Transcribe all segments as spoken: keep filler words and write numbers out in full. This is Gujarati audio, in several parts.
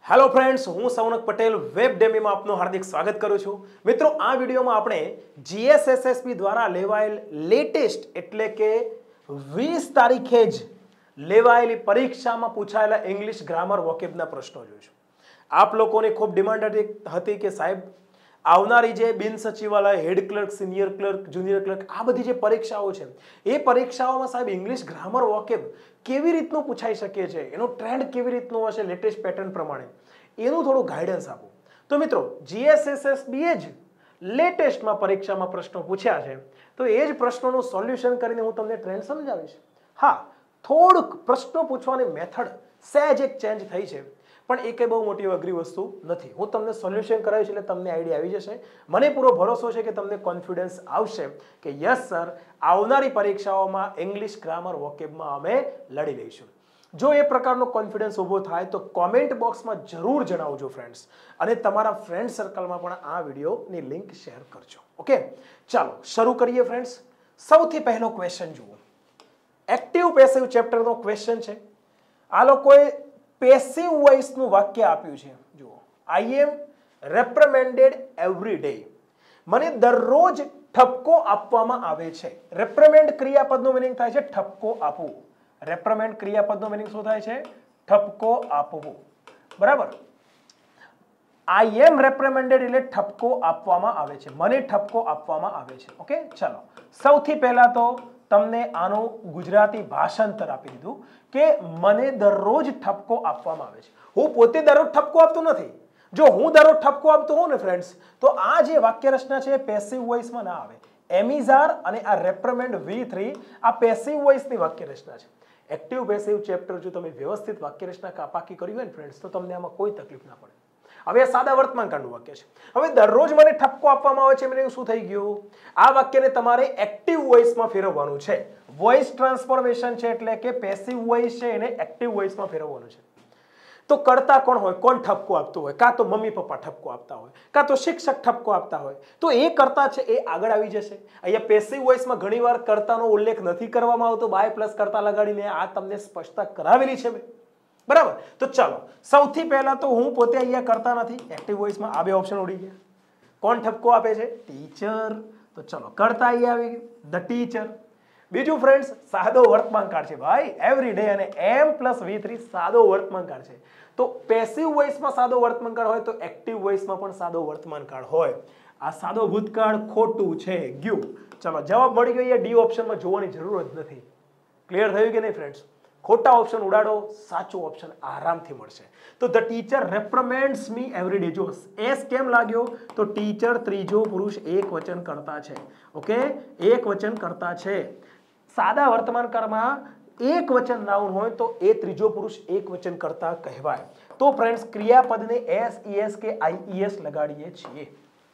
હેલો ફ્રેન્ડ્સ, હું સૌનક પટેલ વેબ ડેમીમાં આપનું હાર્દિક સ્વાગત કરું છું. મિત્રો, આ વિડીયોમાં આપણે જીએસએસએસબી દ્વારા લેવાયેલ લેટેસ્ટ એટલે કે વીસ તારીખે જ લેવાયેલી પરીક્ષામાં પૂછાયેલા ઇંગ્લિશ ગ્રામર વોકેબના પ્રશ્નો જોઈશું. આપ લોકોની ખૂબ ડિમાન્ડ હતી કે સાહેબ આવનારી જે બિન સચિવાલય, head clerk, senior clerk, junior clerk આ બધી જે પરીક્ષાઓ છે એ પરીક્ષાઓમાં સાહેબ ઇંગ્લિશ ગ્રામર વોકેબ કેવી રીતનું પૂછાઈ શકે છે, એનો ટ્રેન્ડ કેવી રીતનો હશે લેટેસ્ટ પેટર્ન પ્રમાણે, એનું થોડું ગાઈડન્સ આપો. તો મિત્રો, જીએસએસએસબી જ લેટેસ્ટમાં પરીક્ષામાં પ્રશ્નો પૂછ્યા છે, તો એ જ પ્રશ્નોનું સોલ્યુશન કરીને હું તમને ટ્રેન્ડ સમજાવીશ. હા, થોડુંક પ્રશ્નો પૂછવાની મેથડ સહેજ એક ચેન્જ થઈ છે, પણ એ કંઈ બહુ મોટી અઘરી વસ્તુ નથી. હું તમને સોલ્યુશન કરાવીશ એટલે તમને આઈડિયા આવી જશે. મને પૂરો ભરોસો છે કે તમને કોન્ફિડન્સ આવશે કે યસ સર, આવનારી પરીક્ષાઓમાં ઇંગ્લિશ ગ્રામર વોકેબમાં અમે લડી લઈશું. જો એ પ્રકારનો કોન્ફિડન્સ ઊભો થાય તો કોમેન્ટ બોક્સમાં જરૂર જણાવજો ફ્રેન્ડ્સ, અને તમારા ફ્રેન્ડ સર્કલમાં પણ આ વિડીયોની લિંક શેર કરજો. ઓકે, ચાલો શરૂ કરીએ ફ્રેન્ડ્સ. સૌથી પહેલો ક્વેશ્ચન જુઓ. એક્ટિવ પેસિવ ચેપ્ટરનો ક્વેશ્ચન છે. આ લોકોએ પેસિવ વોઇસનું વાક્ય આપ્યું છે. જુઓ, આઈ એમ રેપ્રિમેન્ડેડ એવરી ડે. મને દરરોજ ઠપકો આપવામાં આવે છે. રેપ્રિમેન્ડ ક્રિયાપદનું મિનિંગ થાય છે ઠપકો આપવું. રેપ્રિમેન્ડ ક્રિયાપદનું મિનિંગ શું થાય છે? ઠપકો આપવું. બરાબર. આઈ એમ રેપ્રિમેન્ડેડ એટલે ઠપકો આપવામાં આવે છે. મને ઠપકો આપવામાં આવે છે. ઓકે, ચાલો સૌથી પહેલા તો તમને આનું ગુજરાતી ભાષાંતર આપી દીધું કે મને દરરોજ ઠપકો આપવામાં આવે છે. હું પોતે દરરોજ ઠપકો આપતો નથી. જો હું દરરોજ ઠપકો આપતો હોઉં ને ફ્રેન્ડ્સ, તો આ જે વાક્ય રચના છે એ પેસિવ વોઇસમાં ના આવે. એમિઝાર અને આ રેપ્રિમેન્ડ વી થ્રી આ પેસિવ વોઇસની વાક્ય રચના છે. એક્ટિવ પેસિવ ચેપ્ટર જો તમે વ્યવસ્થિત વાક્ય રચના પાકી કરી હોય ને ફ્રેન્ડ્સ, તો તમને આમાં કોઈ તકલીફ ના પડે. હવે આ સાદા વર્તમાનકાળનું વાક્ય છે. હવે દરરોજ મને ઠપકો આપવામાં આવે છે, મને શું થઈ ગયું? આ વાક્યને તમારે એક્ટિવ વોઇસમાં ફેરવવાનું છે. વોઇસ ટ્રાન્સફોર્મેશન છે, એટલે કે પેસિવ વોઇસ છે એને એક્ટિવ વોઇસમાં ફેરવવાનું છે. તો કરતા કોણ હોય? કોણ ઠપકો આપતો હોય? કાં તો મમ્મી પપ્પા ઠપકો આપતા હોય, કાં તો શિક્ષક ઠપકો આપતા હોય. તો એ કરતા છે એ આગળ આવી જશે. અહીંયા પેસિવ વોઇસમાં ઘણીવાર કર્તાનો ઉલ્લેખ નથી કરવામાં આવતો. બાય પ્લસ કરતા લગાડીને આ તમને સ્પષ્ટતા કરાવેલી છે. બરાબર. તો ચાલો સૌથી પહેલા તો હું પોતે અહીંયા કરતા નથી. એક્ટિવ વોઇસમાં આ બે ઓપ્શન ઉડી ગયા. કોણ ઠપકો આપે છે? ટીચર. તો ચલો કરતા અહીંયા આવી ગયું, ધ ટીચર. બીજું ફ્રેન્ડ્સ, સાદો વર્તમાન કાળ છે ભાઈ. એવરી ડે અને એમ પ્લસ વી થ્રી સાદો વર્તમાન કાળ છે. તો પેસિવ વોઇસમાં સાદો વર્તમાન કાળ હોય તો એક્ટિવ વોઇસમાં પણ સાદો વર્તમાન કાળ હોય. આ સાદો ભૂતકાળ ખોટું છે, ગયું. ચલો જવાબ મળી ગયો. ડી ઓપ્શનમાં જોવાની જરૂર જ નથી. ક્લિયર થયું કે નહીં ફ્રેન્ડ્સ? ખોટા ઓપ્શન ઉડાડો, સાચો ઓપ્શન આરામથી મળશે. તો the teacher reprimands me every day. જો એસ કેમ લાગ્યો? તો ટીચર ત્રીજો પુરુષ એક વચન કરતા છે. ઓકે, એક વચન કરતા છે. સાદા વર્તમાન કાળમાં એક વચન નાઉન હોય તો એ ત્રીજો પુરુષ એક વચન કરતા કહેવાય. તો ફ્રેન્ડ્સ, ક્રિયાપદને એસ ઈએસ કે આઈઈએસ લગાડીએ છીએ.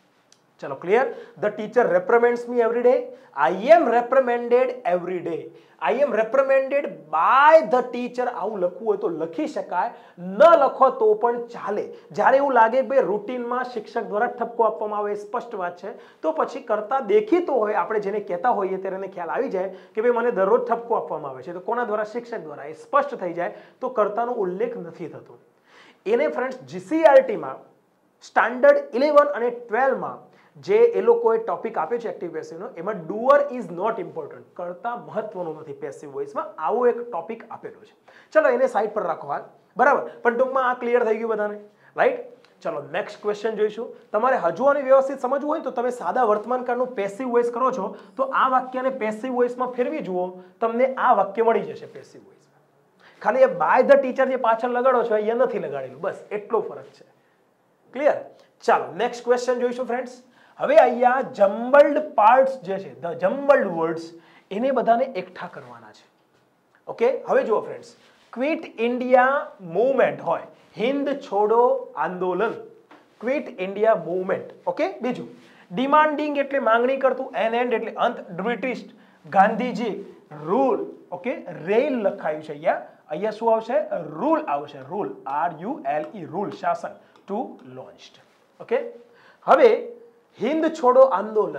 ચલો clear. The teacher reprimands me every day. I am reprimanded every day. I am reprimanded by the teacher. આવું લખવું હોય તો લખી શકાય, ન લખો તો પણ ચાલે. જ્યારે એવું લાગે ભાઈ રૂટીનમાં શિક્ષક દ્વારા ઠપકો આપવામાં આવે, સ્પષ્ટ વાત છે, તો પછી કરતા દેખીતો હોય, આપણે જેને કહેતા હોઈએ ત્યારે એને ખ્યાલ આવી જાય કે ભાઈ મને દરરોજ ઠપકો આપવામાં આવે છે, તો કોના દ્વારા? શિક્ષક દ્વારા. એ સ્પષ્ટ થઈ જાય તો કરતાનો ઉલ્લેખ નથી થતો. એને ફ્રેન્ડ્સ જીસીઆરટીમાં સ્ટાન્ડર્ડ ઇલેવન અને ટ્વેલ્વમાં જે એ લોકોએ ટોપિક આપ્યો છે એક્ટિવ પેસિવનો, એમાં ડુઅર ઇઝ નોટ ઇમ્પોર્ટન્ટ, કરતા મહત્વનું નથી પેસિવ વોઇસમાં. આવો એક ટોપિક આપેલો છે. ચલો એને સાઈડ પર રાખો હાલ. બરાબર. પણ ટૂંકમાં આ ક્લિયર થઈ ગયું બધાને, રાઈટ? ચલો નેક્સ્ટ ક્વેશ્ચન જોઈશું. તમારે હજુ આને વ્યવસ્થિત સમજવું હોય તો તમે સાદા વર્તમાન કાળનું પેસિવ વોઇસ કરો છો તો આ વાક્યને પેસિવ વોઇસમાં ફેરવી જુઓ, તમને આ વાક્ય મળી જશે પેસિવ વોઇસમાં. ખાલી એ બાય ધ ટીચર જે પાછળ લગાડો છો અહીંયા નથી લગાડેલું, બસ એટલો ફરક છે. ક્લિયર? ચાલો નેક્સ્ટ ક્વેશ્ચન જોઈશું ફ્રેન્ડ્સ. હવે અહીંયા જમ્બલ્ડ પાર્ટ્સ જે છે, ધ જમ્બલ્ડ વર્ડ્સ, એને બધાને એકઠા કરવાના છે. ઓકે, હવે જુઓ ફ્રેન્ડ્સ, ક્વિટ ઇન્ડિયા મૂવમેન્ટ હોય, હિન્દ છોડો આંદોલન, ક્વિટ ઇન્ડિયા મૂવમેન્ટ. ઓકે, બીજું ડિમાન્ડિંગ એટલે માંગણી કરતું, એન એન્ડ એટલે અંત, British, Gandhiji, rule. Okay, rail લખાયું છે અહીંયા. અહીંયા શું આવશે? રૂલ આવશે. Rule, R U L E, rule, શાસન, ટુ લોન્ચ્ડ. ઓકે, હવે હિન્દ છોડો આંદોલન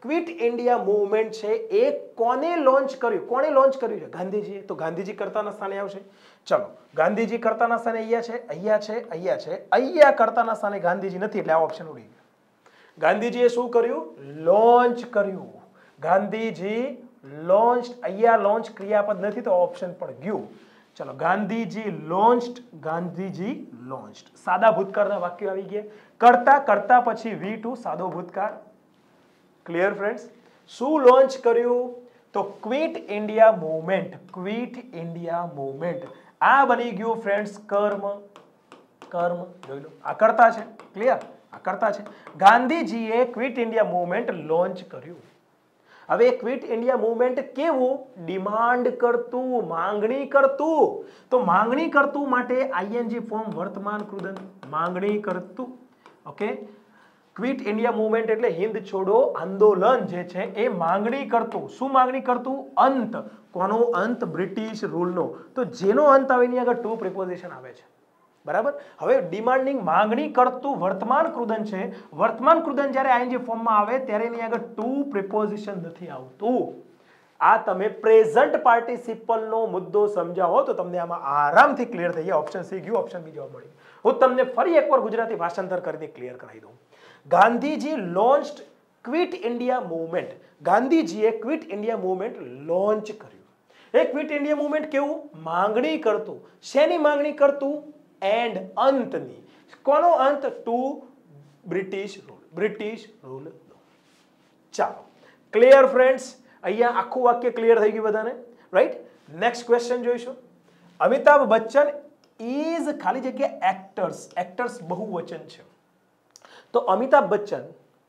ક્વિટ ઇન્ડિયા મૂવમેન્ટ છે એ કોને લોન્ચ કર્યું? કોને લોન્ચ કર્યું છે? ગાંધીજીએ. તો ગાંધીજી કર્તાના સ્થાને આવશે. ચલો, ગાંધીજી કર્તાના સ્થાને અહીંયા છે, અહીંયા છે, અહીંયા છે. અહીંયા કર્તાના સ્થાને ગાંધીજી નથી એટલે આ ઓપ્શન ઉડી ગયો. ગાંધીજીએ શું કર્યું? લોન્ચ કર્યું. ગાંધીજી લોન્ચ. અહીંયા લોન્ચ ક્રિયાપદ નથી તો ઓપ્શન પણ ગયું. ચલો, ગાંધીજી લોન્ચ્ડ, ગાંધીજી લોન્ચ્ડ. સાદા ભૂતકાળના વાક્યો આવી ગયા. કરતા કરતા પછી વી ટુ સાદો ભૂતકાળ. Clear friends? શું લોન્ચ કર્યું? તો quit India movement. Quit India movement આ બની ગયું ફ્રેન્ડ્સ કર્મ. કર્મ જોઈ લો, આ કરતા છે. ક્લિયર? આ કરતા છે. ગાંધીજીએ ક્વિટ ઇન્ડિયા મૂવમેન્ટ લોન્ચ કર્યું. હવે ક્વિટ ઇન્ડિયા મૂવમેન્ટ કેવું? ડિમાન્ડ કરતું, માંગણી કરતું. તો માંગણી કરતું માટે આઈએનજી ફોર્મ વર્તમાન કૃદંત. માંગણી કરતું. ઓકે, ક્વિટ ઇન્ડિયા મૂવમેન્ટ એટલે હિન્દ છોડો આંદોલન જે છે એ માંગણી કરતું. શું માંગણી કરતું? અંત. કોનો અંત? બ્રિટિશ રૂલનો. તો જેનો અંત આવે એની આગળ ટુ પ્રિપોઝિશન આવે છે. બરાબર? હવે ડિમાન્ડિંગ માંગણી કરતું વર્તમાન કૃદંત છે. વર્તમાન કૃદંત જ્યારે આઈએનજી ફોર્મમાં આવે ત્યારે એની આગળ ટુ પ્રિપોઝિશન નથી આવતું. આ તમે પ્રેઝન્ટ પાર્ટિસિપલનો મુદ્દો સમજાવો તો તમને આમાં આરામથી ક્લિયર થઈ જાય. ઓપ્શન સી ગયું, ઓપ્શન બી જવાબ મળ્યું. હું તમને ફરી એકવાર ગુજરાતી ભાષાંતર કરીને ક્લિયર કરાવી દઉં. Gandhiji launched quit India movement. ગાંધીજીએ ક્વિટ ઇન્ડિયા મૂવમેન્ટ લોન્ચ કર્યું. એ ક્વિટ ઇન્ડિયા મૂવમેન્ટ કેવું? માંગણી કરતું. શેની માંગણી કરતું? એન્ડ અંતની. કોનો અંત? To British rule. British rule. ચાલો, ક્લિયર ફ્રેન્ડ્સ? અહીંયા આખું વાક્ય ક્લિયર થઈ ગયું બધાને, રાઈટ? નેક્સ્ટ ક્વેશ્ચન જોઈશું. અમિતાભ બચ્ચન ઇઝ ખાલી જગ્યા એક્ટર્સ. એક્ટર્સ બહુવચન છે. તો અમિતાભ બચ્ચન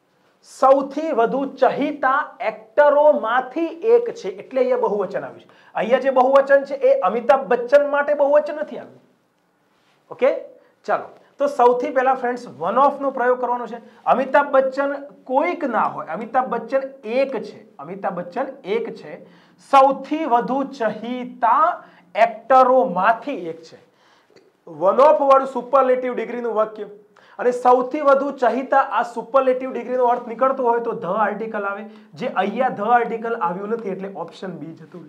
સૌથી વધુ ચહિતા એક્ટરોમાંથી એક છે એટલે અહીંયા બહુવચન આવ્યું છે. અહીંયા જે બહુવચન છે એ અમિતાભ બચ્ચન માટે બહુવચન નથી આવ્યું. ઓકે, ચાલો. તો સૌથી પહેલા ફ્રેન્ડ્સ વન ઓફ નો પ્રયોગ કરવાનો છે. અમિતાભ બચ્ચન કોઈક ના હોય. અમિતાભ બચ્ચન એક છે. અમિતાભ બચ્ચન એક છે. સૌથી વધુ ચહિતા એક્ટરોમાંથી એક છે. વન ઓફ વાળું સુપરલેટિવ ડિગ્રીનું વાક્ય અને સૌથી વધુ ચહિતા આ સુપરલેટિવ ડિગ્રીનો અર્થ નીકળતો હોય તો ધ આર્ટિકલ આવે. જે અહીંયા ધ આર્ટિકલ આવ્યું નથી એટલે ઓપ્શન બી જતું.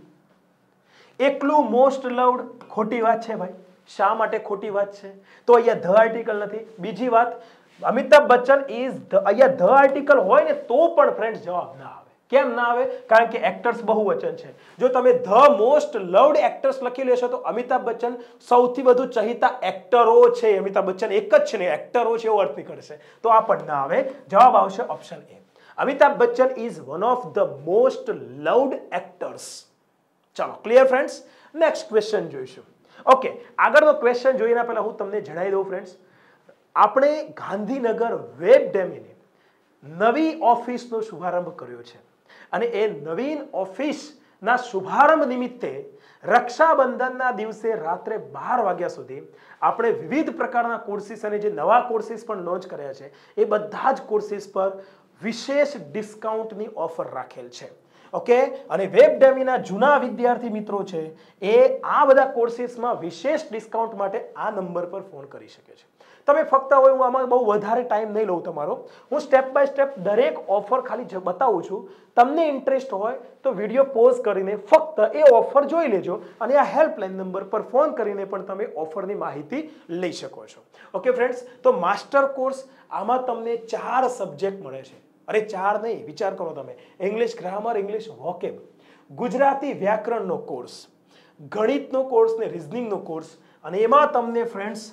એકલું મોસ્ટ લવ્ડ ખોટી વાત છે ભાઈ. શા માટે ખોટી વાત છે? તો અહીંયા ધ આર્ટિકલ નથી. બીજી વાત, અમિતાભ બચ્ચન ઇઝ ધ. અહીંયા ધ આર્ટિકલ હોય ને તો પણ ફ્રેન્ડ્સ જવાબ ના આવે. કેમ ના આવે? કારણ કે એક્ટર્સ બહુવચન છે. જો તમે ધ મોસ્ટ લવ્ડ એક્ટર્સ લખી લેશો તો અમિતાભ બચ્ચન સૌથી વધુ ચહિતા એક્ટરો છે. અમિતાભ બચ્ચન એક જ છે ને, એક્ટરો છે એવો અર્થ નીકળશે. તો આ પણ ના આવે. જવાબ આવશે option A. Amitabh Bachchan is one of the most loved actors. ચાલો, ક્લિયર ફ્રેન્ડ્સ? નેક્સ્ટ ક્વેશ્ચન જોઈશું. ઓકે, આગળનો ક્વેશ્ચન જોઈને પહેલા હું તમને જણાવી દઉં ફ્રેન્ડ્સ, આપણે ગાંધીનગર વેબ ડેમીની નવી ઓફિસનો શુભારંભ કર્યો છે અને એ નવીન ઓફિસના શુભારંભ નિમિત્તે રક્ષાબંધનના દિવસે રાત્રે બાર વાગ્યા સુધી આપણે વિવિધ પ્રકારના કોર્સીસ અને જે નવા કોર્સીસ પણ લોન્ચ કર્યા છે એ બધા જ કોર્સીસ પર વિશેષ ડિસ્કાઉન્ટની ઓફર રાખેલ છે. ઓકે, અને વેબ ડેમીના જૂના વિદ્યાર્થી મિત્રો છે એ આ બધા કોર્સીસમાં વિશેષ ડિસ્કાઉન્ટ માટે આ નંબર પર ફોન કરી શકે છે. તમે ફક્ત હવે હું આમાં બહુ વધારે ટાઈમ નહીં લઉં તમારો. હું સ્ટેપ બાય સ્ટેપ દરેક ઓફર ખાલી બતાવું છું. તમને ઇન્ટરેસ્ટ હોય તો વિડીયો પોઝ કરીને ફક્ત એ ઓફર જોઈ લેજો અને આ હેલ્પલાઇન નંબર પર ફોન કરીને પણ તમે ઓફરની માહિતી લઈ શકો છો. ઓકે ફ્રેન્ડ્સ, તો માસ્ટર કોર્સ આમાં તમને ચાર સબ્જેક્ટ મળે છે. અરે ચાર નહીં, વિચાર કરો તમે. English grammar, English vocab, Gujarati વ્યાકરણનો કોર્સ, ગણિતનો કોર્સ ને રિઝનિંગનો કોર્સ, અને એમાં તમને ફ્રેન્ડ્સ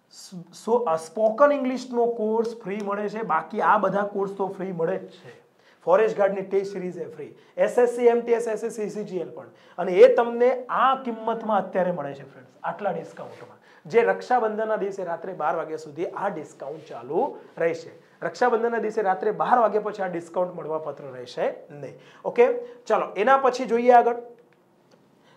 સ્પોકન ઇંગ્લિશનો કોર્સ ફ્રી મળે છે. બાકી આ બધા કોર્સ તો ફ્રી મળે જ છે. ફોરેસ્ટ ગાર્ડની ટેસ્ટ સિરીઝ એ free, SSC MTS, SSC CGL પણ, અને એ તમને આ કિંમતમાં અત્યારે મળે છે ફ્રેન્ડ્સ, આટલા ડિસ્કાઉન્ટમાં. જે રક્ષાબંધનના દિવસે રાત્રે બાર વાગ્યા સુધી આ ડિસ્કાઉન્ટ ચાલુ રહેશે. રક્ષાબંધનના દિવસે રાત્રે બાર વાગ્યા પછી આ ડિસ્કાઉન્ટ મળવા પાત્ર રહેશે નહીં. ઓકે, ચાલો એના પછી જોઈએ આગળ.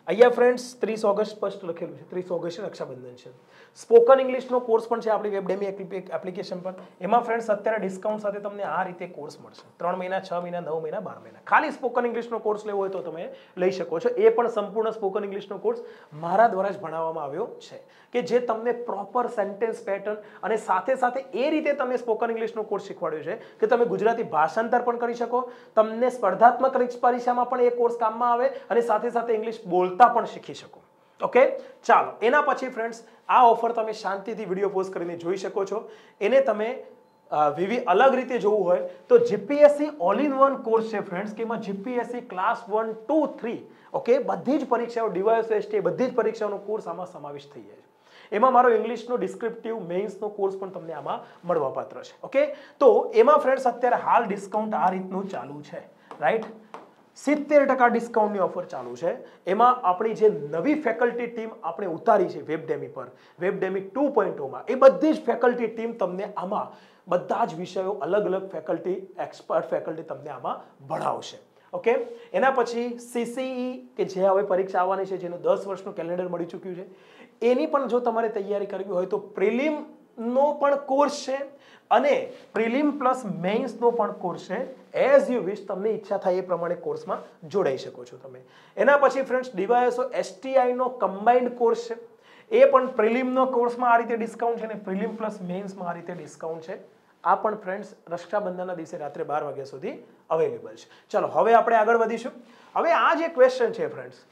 અહીંયા ફ્રેન્ડ્સ ત્રીસ ઓગસ્ટ સ્પષ્ટ લખેલું છે, ત્રીસ ઓગસ્ટ રક્ષાબંધન છે. સ્પોકન ઇંગ્લિશનો કોર્સ પણ છે આપણી વેબડેમી એપ્લિકેશન પર. એમાં ફ્રેન્ડ્સ અત્યારે ડિસ્કાઉન્ટ સાથે તમને આ રીતે કોર્સ મળશે. ત્રણ મહિના, છ મહિના, નવ મહિના, બાર મહિના. ખાલી સ્પોકન ઇંગ્લિશનો કોર્સ લેવો હોય તો તમે લઈ શકો છો. એ પણ સંપૂર્ણ સ્પોકન ઇંગ્લિશનો કોર્સ મારા દ્વારા જ ભણાવવામાં આવ્યો છે, કે જે તમને પ્રોપર સેન્ટેન્સ પેટર્ન અને સાથે સાથે એ રીતે તમને સ્પોકન ઇંગ્લિશનો કોર્સ શીખવાડ્યો છે કે તમે ગુજરાતી ભાષાંતર પણ કરી શકો, તમને સ્પર્ધાત્મક પરીક્ષામાં પણ એ કોર્સ કામમાં આવે અને સાથે સાથે ઇંગ્લિશ બોલતા પણ શીખી શકો. ઓકે, ચાલો એના પછી ફ્રેન્ડ્સ આ ઓફર તમે શાંતિથી વિડીયો પોઝ કરીને જોઈ શકો છો. એને તમે વિવિધ અલગ રીતે જોવું હોય તો GPSC all in one course છે ફ્રેન્ડ્સ, કે એમાં GPSC class one two three okay બધી જ પરીક્ષાઓ ડીવાયએસએસટી બધી જ પરીક્ષાઓનો કોર્સ આમાં સમાવેશ થઈ જાય છે. એમાં મારો ઇંગ્લિશનો ડિસ્ક્રિપ્ટિવ મેઇન્સનો કોર્સ પણ તમને આમાં મળવાપાત્ર છે. ઓકે, તો એમાં ફ્રેન્ડ્સ અત્યારે હાલ ડિસ્કાઉન્ટ આ રીતનું ચાલુ છે, રાઈટ? સિત્તેર ટકા ડિસ્કાઉન્ટની ઓફર ચાલુ છે. એમાં આપણી જે નવી ફેકલ્ટી ટીમ આપણે ઉતારી છે વેબડેમી પર, વેબડેમી ટુ પોઈન્ટ ઓમાં, એ બધી જ ફેકલ્ટી ટીમ તમને આમાં બધા જ વિષયો અલગ અલગ ફેકલ્ટી એક્સપર્ટ ફેકલ્ટી તમને આમાં ભણાવશે. ઓકે, એના પછી સીસીઈ કે જે હવે પરીક્ષા આવવાની છે, જેનું દસ વર્ષનું કેલેન્ડર મળી ચૂક્યું છે, એની પણ જો તમારે તૈયારી કરવી હોય તો પ્રિલિમનો પણ કોર્સ છે અને પ્રિલિમ પ્લસ મેઇન્સનો પણ કોર્સ છે. એઝ યુ વિશ, તમને ઈચ્છા થાય એ પ્રમાણે કોર્સમાં જોડાઈ શકો છો તમે. એના પછી ફ્રેન્ડ્સ ડીવાયએસઓ એસટીઆઈનો કમ્બાઇન્ડ કોર્સ છે, એ પણ પ્રિલિમનો કોર્સમાં આ રીતે ડિસ્કાઉન્ટ છે અને પ્રિલિમ પ્લસ મેઇન્સમાં આ રીતે ડિસ્કાઉન્ટ છે. આ પણ ફ્રેન્ડ્સ રક્ષાબંધનના દિવસે રાત્રે બાર વાગ્યા સુધી અવેલેબલ છે. ચલો હવે આપણે આગળ વધીશું. હવે આ જે ક્વેશ્ચન છે ફ્રેન્ડ્સ,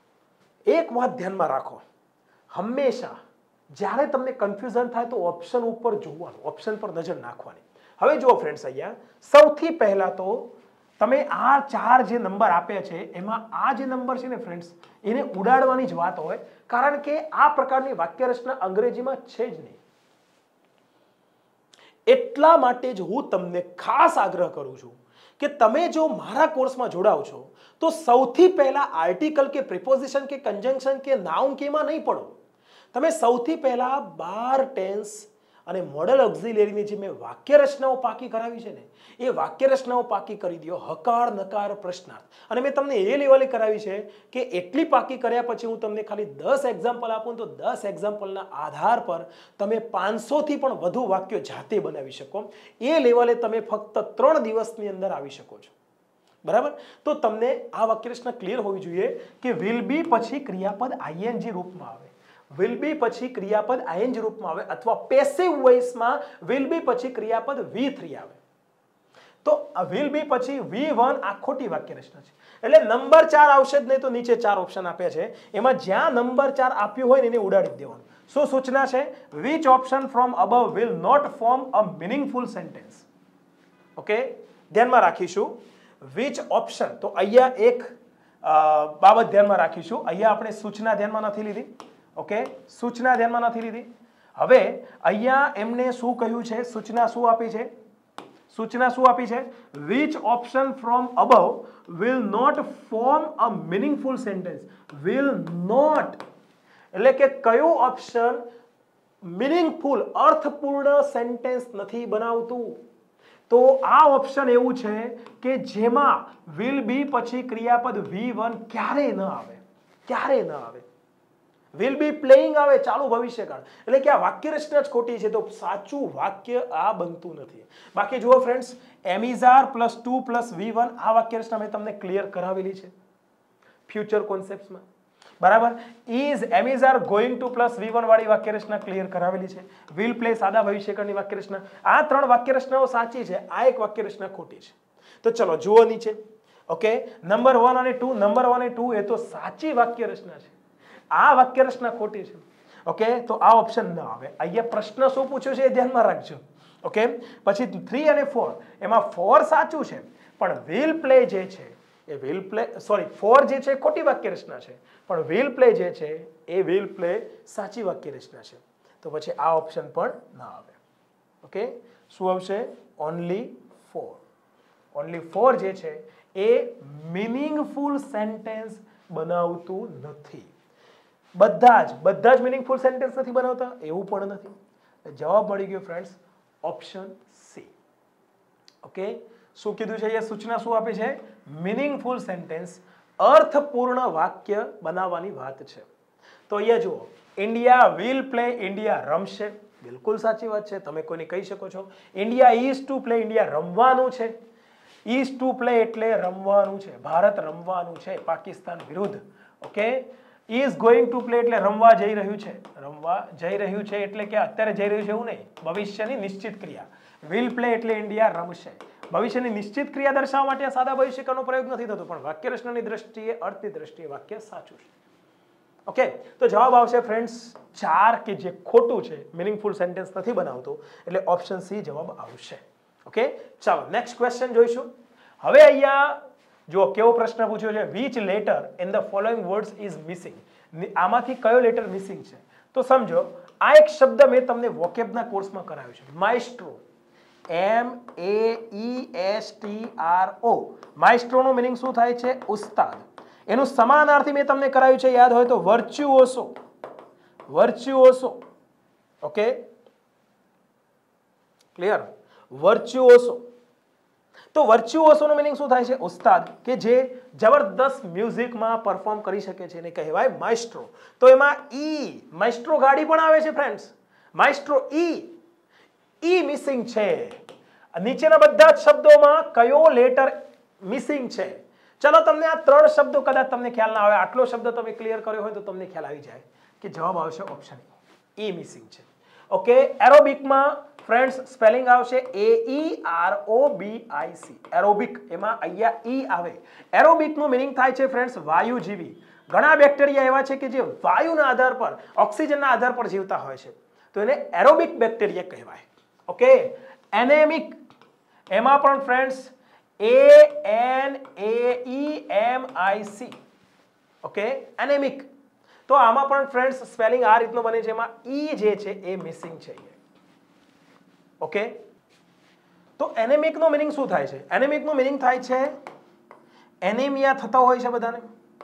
એક વાત ધ્યાનમાં રાખો, હંમેશા જ્યારે તમને કન્ફ્યુઝન થાય તો ઓપ્શન ઉપર જોવાનું, ઓપ્શન પર નજર નાખવાની. હવે જુઓ ફ્રેન્ડ્સ, અહીંયા સૌથી પહેલા તો તમે આ ચાર જે નંબર આપ્યા છે એમાં આ જે નંબર છે ને ફ્રેન્ડ્સ, એને ઉડાડવાની જ વાત હોય, કારણ કે આ પ્રકારની વાક્યરચના અંગ્રેજીમાં છે જ નહીં. એટલા માટે જ હું તમને ખાસ આગ્રહ કરું છું કે તમે જો મારા કોર્સમાં જોડાવ છો તો સૌથી પહેલા આર્ટિકલ કે પ્રિપોઝિશન કે કન્જંક્શન કે નાઉન કે એમાં નહીં પડો. તમે સૌથી પહેલા બાર ટેન્સ અને મોડલ ઓક્ઝિલરીની જે મેં વાક્ય રચનાઓ પાકી કરાવી છે ને, એ વાક્ય રચનાઓ પાકી કરી દો. હકાર, નકાર, પ્રશ્નાર્થ. અને મેં તમને એ લેવલે કરાવી છે કે એટલી પાકી કર્યા પછી હું તમને ખાલી દસ એક્ઝામ્પલ આપું તો દસ એક્ઝામ્પલના આધાર પર તમે પાંચસો થી પણ વધુ વાક્યો જાતે બનાવી શકો. એ લેવલે તમે ફક્ત ત્રણ દિવસની અંદર આવી શકો છો. બરાબર? તો તમને આ વાક્ય રચના ક્લિયર હોવી જોઈએ કે વિલ બી પછી ક્રિયાપદ આઈએનજી રૂપમાં આવે, વિલ બી પછી ક્રિયાપદ આઈએનજી રૂપમાં આવે, અથવા પેસિવ વોઇસમાં વિલ બી પછી ક્રિયાપદ વી થ્રી આવે. તો આ વિલ બી પછી વી વન આ ખોટી વાક્ય રચના છે. એટલે નંબર ચાર આવશે જ નહીં. તો નીચે ચાર ઓપ્શન આપ્યા છે, એમાં જ્યાં નંબર ચાર આપ્યું હોય ને એને ઉડાડી દેવાનું. શું સૂચના છે? Which option from above will not form a meaningful sentence. Okay, ધ્યાનમાં રાખીશું વિચ ઓપ્શન. તો અહીંયા એક બાબત ધ્યાનમાં રાખીશું. અહીંયા આપણે સૂચના ધ્યાનમાં નથી લીધી. ઓકે, સૂચના ધ્યાનમાં નથી લીધી. હવે અહીંયા એમને શું કહ્યું છે? સૂચના શું આપી છે? સૂચના શું આપી છે? Which option from above will not form a meaningful sentence. Will not એટલે કે કયું ઓપ્શન મીનિંગફુલ અર્થપૂર્ણ સેન્ટેન્સ નથી બનાવતું? તો આ ઓપ્શન એવું છે કે જેમાં વિલ બી પછી ક્રિયાપદ વી વન ક્યારે ન આવે, ક્યારે ન આવે. વિલ બી પ્લેઇંગ આવે, ચાલુ ભવિષ્યકાળ. એટલે કે આ વાક્ય રચના જ ખોટી છે, તો સાચું વાક્ય આ બનતું નથી. બાકી જુઓ friends, am is are plus to plus V one આ વાક્ય રચના મેં તમને ક્લિયર કરાવેલી છે ફ્યુચર કોન્સેપ્ટ્સમાં. બરાબર? Is am is are going to plus V one વાળી વાક્ય રચના ક્લિયર કરાવેલી છે. વિલ પ્લે સાદા ભવિષ્યકાળની વાક્ય રચના. આ ત્રણ વાક્ય રચનાઓ સાચી છે, આ એક વાક્ય રચના ખોટી છે. તો ચલો જુઓ નીચે. ઓકે, નંબર વન અને ટુ, નંબર વન અને ટુ એ તો સાચી વાક્ય રચના છે, આ વાક્ય રચના ખોટી છે. ઓકે, તો આ ઓપ્શન ન આવે. અહીંયા પ્રશ્ન શું પૂછ્યો છે એ ધ્યાનમાં રાખજો. ઓકે, પછી થ્રી અને ફોર, એમાં ફોર સાચું છે પણ વિલ પ્લે જે છે એ વિલ પ્લે સોરી ફોર જે છે ખોટી વાક્ય રચના છે, પણ વિલ પ્લે જે છે એ વિલ પ્લે સાચી વાક્ય રચના છે. તો પછી આ ઓપ્શન પણ ન આવે. ઓકે, શું આવશે? Only for. ઓનલી ફોર જે છે એ મીનિંગફુલ સેન્ટેન્સ બનાવતું નથી. બધા જ બધા જ મીનિંગફુલ સેન્ટેન્સ નથી બનાવતા એવું પણ નથી. જવાબ મળી ગયો ફ્રેન્ડ્સ, ઓપ્શન સી. ઓકે, શું કીધું છે? એ સૂચના શું આપી છે? મીનિંગફુલ સેન્ટેન્સ અર્થપૂર્ણ વાક્ય બનાવવાની વાત છે. તો અહીંયા જુઓ, ઇન્ડિયા વિલ પ્લે, ઇન્ડિયા રમશે. બિલકુલ સાચી વાત છે. તમે કોઈને કહી શકો છો India is to play, India રમવાનું છે. ઇઝ ટુ પ્લે એટલે રમવાનું છે, ભારત રમવાનું છે પાકિસ્તાન વિરુદ્ધ. Okay, is going to play એટલે રમવા જઈ રહ્યું છે. રમવા જઈ રહ્યું છે એટલે કે અત્યારે જઈ રહ્યું છે એવું નહીં, ભવિષ્યની નિશ્ચિત ક્રિયા. વિલ પ્લે એટલે ઇન્ડિયા રમશે. ભવિષ્યની નિશ્ચિત ક્રિયા દર્શાવવા માટે સાદા ભવિષ્યકાળનો પ્રયોગ નથી થતો, પણ વાક્ય રચનાની દ્રષ્ટિએ, અર્થની દ્રષ્ટિએ વાક્ય સાચું છે. ઓકે, તો જવાબ આવશે ફ્રેન્ડ્સ ચાર, કે જે ખોટું છે, મિનિંગફુલ સેન્ટેન્સ નથી બનાવતું, એટલે ઓપ્શન સી જવાબ આવશે. ઓકે, ચાલો નેક્સ્ટ ક્વેશ્ચન જોઈશું. હવે અહીંયા જો કેવો પ્રશ્ન પૂછ્યો છે, which letter in the following words is missing. આમાંથી કયો લેટર મિસિંગ છે? તો સમજો, આ એક શબ્દ મેં તમને વોકેબના કોર્સમાં કરાવ્યો છે, maestro. M A E S T R O. માઇસ્ટ્રોનો મિનિંગ શું થાય છે? ઉસ્તાદ. એનું સમાનાર્થી મેં તમને કરાવ્યું છે, યાદ હોય તો વર્ચ્યુઓસો. વર્ચ્યુઓસો. Okay, clear? વર્ચ્યુઓસો. તો વર્ચ્યુઓસોનો મિનિંગ શું થાય છે? ઉસ્તાદ, કે જે જબરદસ્ત મ્યુઝિકમાં પરફોર્મ કરી શકે છે, એને કહેવાય માઇસ્ટ્રો. તો એમાં ઈ, માઇસ્ટ્રો ગાડી પણ આવે છે ફ્રેન્ડ્સ. માઇસ્ટ્રો ઈ, ઈ મિસિંગ છે. નીચેના બધા જ શબ્દોમાં કયો લેટર મિસિંગ છે? ચલો, તમને આ ત્રણ શબ્દો કદાચ તમને ખ્યાલ ના આવે, આટલો શબ્દ તમે ક્લિયર કર્યો હોય તો તમને ખ્યાલ આવી જાય કે જવાબ આવશે ઓપ્શન ઈ, ઈ મિસિંગ છે. ઓકે, એરોબિકમાં ફ્રેન્ડ્સ સ્પેલિંગ આવશે A E R O B I C. Aerobic, એમાં અહીંયા ઈ આવે. એરોબિકનું મિનિંગ થાય છે ફ્રેન્ડ્સ વાયુજીવી. ઘણા બેક્ટેરિયા એવા છે કે જે વાયુના આધાર પર, ઓક્સિજનના આધાર પર જીવતા હોય છે, તો એને એરોબિક બેક્ટેરિયા કહેવાય. ઓકે, એનેમિક, એમાં પણ friends A N A E M I C. Okay, anaemic. તો આમાં પણ ફ્રેન્ડ્સ સ્પેલિંગ આ રીતનો બને છે, એમાં ઈ જે છે એ મિસિંગ છે. ઓકે, તો એનેમિકનો મિનિંગ શું થાય છે? એનેમિકનો મિનિંગ થાય છે એનેમિયા થતો હોય છે બધાને.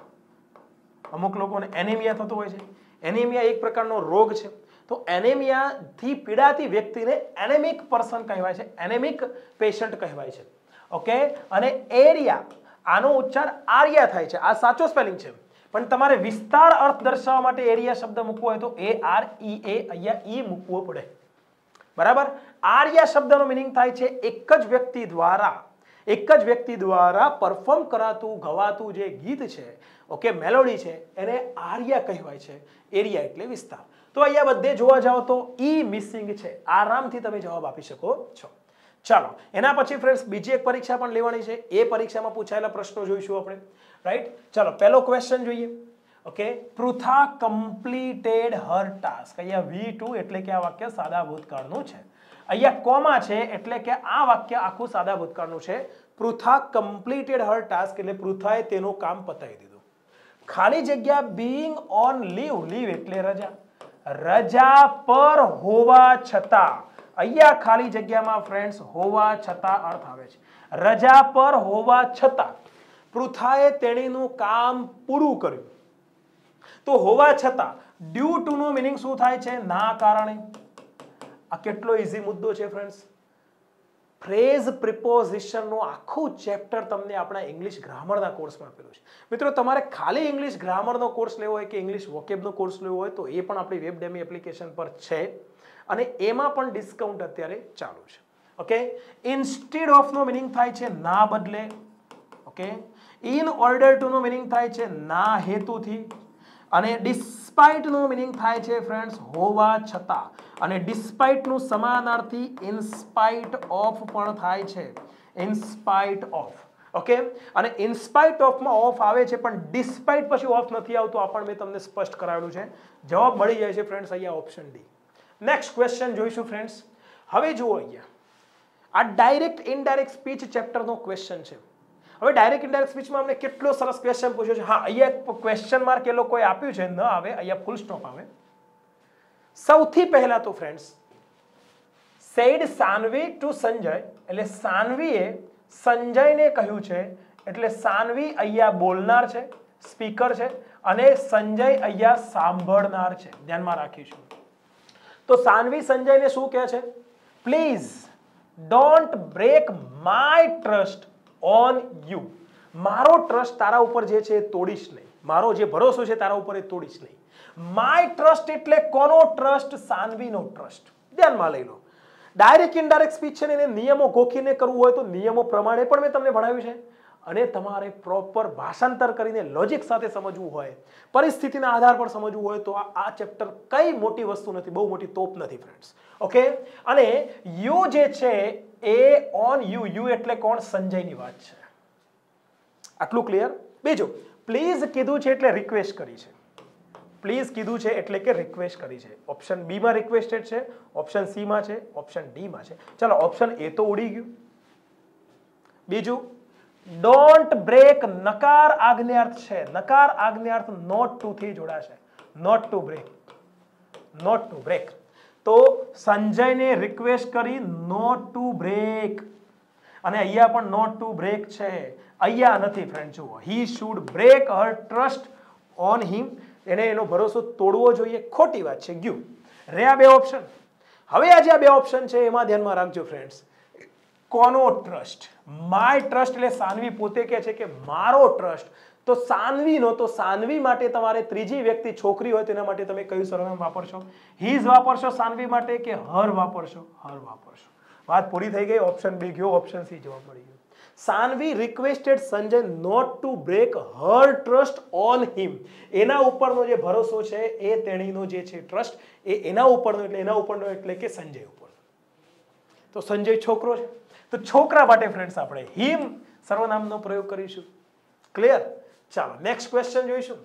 અમુક લોકોને એનેમિયા થતો હોય છે. એનેમિયા એક પ્રકારનો રોગ છે. તો એનેમિયાથી પીડાતી વ્યક્તિને એનેમિક પર્સન કહેવાય છે, એનેમિક પેશન્ટ કહેવાય છે. ઓકે, અને એરિયા, આનો ઉચ્ચાર આર્યા થાય છે. આ સાચો સ્પેલિંગ છે, પણ તમારે વિસ્તાર અર્થ દર્શાવવા માટે એરિયા શબ્દ મૂકવો હોય તો એ આર ઈ એ અહીંયા ઈ મૂકવો પડે. બરાબર? આર્યા શબ્દનો મિનિંગ થાય છે એક જ વ્યક્તિ દ્વારા, એક જ વ્યક્તિ દ્વારા પરફોર્મ કરાતું, ગવાતું જે ગીત છે, ઓકે, મેલોડી છે, એને આર્યા કહેવાય છે. એરિયા એટલે વિસ્તાર. તો અહીંયા બધે જોવા જાઓ તો ઈ મિસિંગ છે. આરામથી તમે જવાબ આપી શકો છો. ચાલો, એના પછી ફ્રેન્ડ્સ બીજી એક પરીક્ષા પણ લેવાની છે. એ પરીક્ષામાં પૂછાયેલા પ્રશ્નો જોઈશું આપણે. રાઈટ? ચાલો, પહેલો ક્વેશ્ચન જોઈએ. Okay, Prutha completed her task. અહીંયા વી ટુ એટલે કે આ વાક્ય સાદા ભૂતકાળનું છે. અહીંયા કોમા છે એટલે કે આ વાક્ય આખું સાદા ભૂતકાળનું છે. પૃથા કમ્પ્લીટેડ હર ટાસ્ક એટલે પૃથાએ તેનું કામ પતાવી દીધું. ખાલી જગ્યા બીઇંગ ઓન લીવ. લીવ એટલે રજા. રજા પર હોવા છતાં, અહીંયા ખાલી જગ્યામાં ફ્રેન્ડ્સ હોવા છતાં અર્થ આવે છે. રજા પર હોવા છતાં પૃથાએ તેણીનું કામ પૂરું કર્યું. તો હોવા છતાં ડ્યુ ટુ નો મિનિંગ શું થાય છે? ના કારણે. આ કેટલો ઈઝી મુદ્દો છે ફ્રેન્ડ્સ. ફ્રેઝ પ્રિપોઝિશનનો આખું ચેપ્ટર તમને આપણા ઇંગ્લિશ ગ્રામરના કોર્સમાં આપેલું છે. મિત્રો, તમારે ખાલી ઇંગ્લિશ ગ્રામરનો કોર્સ લેવો હોય કે ઇંગ્લિશ વોકેબનો કોર્સ લેવો હોય તો એ પણ આપણી વેબ ડેમી એપ્લિકેશન પર છે, અને એમાં પણ ડિસ્કાઉન્ટ અત્યારે ચાલુ છે. ઓકે, ઇન્સ્ટેડ ઓફ નો મિનિંગ થાય છે ના બદલે. ઓકે, ઇન ઓર્ડર ટુ નો મિનિંગ થાય છે ના હેતુથી, અને ડિસ્પાઇટ નો મિનિંગ થાય છે ફ્રેન્ડ્સ હોવા છતાં, અને ડિસ્પાઇટ નું સમાનાર્થી ઇન સ્પાઇટ ઓફ પણ થાય છે. In spite of. ઓકે, અને ઇન સ્પાઇટ ઓફ માં ઓફ આવે છે, પણ ડિસ્પાઇટ પછી ઓફ નથી આવતો. આ પણ મેં તમને સ્પષ્ટ કરાવેલું છે. જવાબ મળી જાય છે ફ્રેન્ડ્સ અહીંયા ઓપ્શન ડી. નેક્સ્ટ ક્વેશ્ચન જોઈશું ફ્રેન્ડ્સ. હવે જુઓ, અહીંયા આ ડાયરેક્ટ ઇનડાયરેક્ટ સ્પીચ ચેપ્ટરનો ક્વેશ્ચન છે. હવે ડાયરેક્ટ ઇનડાયરેક્ટ સ્પીચમાં અમને કેટલો સરસ ક્વેશ્ચન પૂછ્યો છે. હા, અહીંયા ક્વેશ્ચન માર્ક એ લોકોએ આપ્યું છે, ન આવે, અહીંયા ફૂલ સ્ટોપ આવે. સૌથી પહેલા તો friends, said Sanvi to Sanjay, એટલે સાનવીએ સંજયને કહ્યું છે, એટલે સાનવી અહીંયા બોલનાર છે, સ્પીકર છે, અને સંજય અહીંયા સાંભળનાર છે. ધ્યાનમાં રાખીશું. તો સાનવી સંજયને શું કહે છે? Please don't break my trust on you. મારો ટ્રસ્ટ તારા ઉપર જે છે એ તોડીશ નહીં, મારો જે ભરોસો છે તારા ઉપર એ તોડીશ નહીં. માય ટ્રસ્ટ એટલે કોનો ટ્રસ્ટ? સાનવીનો ટ્રસ્ટ. ધ્યાનમાં લઈ લો. ડાયરેક્ટ ઇનડાયરેક્ટ સ્પીચ છે ને એને નિયમો ગોખીને કરવું હોય તો નિયમો પ્રમાણે પણ મેં તમને ભણાવ્યું છે, અને તમારે પ્રોપર ભાષાંતર કરીને લોજિક સાથે સમજવું હોય, પરિસ્થિતિના આધાર પર સમજવું હોય તો આ ચેપ્ટર કઈ મોટી વસ્તુ નથી, બહુ મોટી તોપ નથી ફ્રેન્ડ્સ. ઓકે, અને યુ જે છે એ ઓન યુ, યુ એટલે કોણ? સંજયની વાત છે. આટલું ક્લિયર? બીજું, પ્લીઝ કીધું છે એટલે રિક્વેસ્ટ કરી છે. પ્લીઝ કીધું છે એટલે કે રિક્વેસ્ટ કરી છે. ઓપ્શન બી માં રિક્વેસ્ટેડ છે, ઓપ્શન સી માં છે, ઓપ્શન ડી માં છે. ચાલો ઓપ્શન એ તો ઉડી ગયું. બીજું, ડોન્ટ બ્રેક નકાર આજ્ઞાર્થ છે. નકાર આજ્ઞાર્થ નોટ ટુ થી જોડાશે. Not to break, not to break. તો સંજયને રિક્વેસ્ટ કરી નોટ ટુ બ્રેક, અને અહીંયા પણ નોટ ટુ બ્રેક છે, અહીંયા નથી ફ્રેન્ડ. જુઓ, he should break her trust on him. એને એનો ભરોસો તોડવો જોઈએ. ખોટી વાત છે. ગયું રે આ બે ઓપ્શન. હવે આજે આ બે ઓપ્શન છે એમાં ધ્યાનમાં રાખજો ફ્રેન્ડ્સ. કોનો ટ્રસ્ટ? માય ટ્રસ્ટ એટલે સાનવી પોતે કહે છે કે મારો ટ્રસ્ટ. તો સાનવીનો, તો સાનવી માટે તમારે ત્રીજી વ્યક્તિ છોકરી હોય તેના માટે તમે કયું સરનામ વાપરશો? હીઝ વાપરશો સાનવી માટે કે હર વાપરશો? હર વાપરશો. વાત પૂરી થઈ ગઈ. ઓપ્શન બી ગયો, ઓપ્શન સી જવાબ મળી ગયો. Sanvi requested Sanjay not to break her trust on him. એના ઉપરનો જે ભરોસો છે એ તેણીનો જે છે ટ્રસ્ટ એ એના ઉપરનો, એટલે એના ઉપરનો એટલે કે સંજય ઉપર. તો સંજય છોકરો છે, તો છોકરા માટે ફ્રેન્ડ્સ આપણે હિમ સર્વનામનો પ્રયોગ કરીશું. ક્લિયર? ચાલો નેક્સ્ટ ક્વેશ્ચન જોઈશું.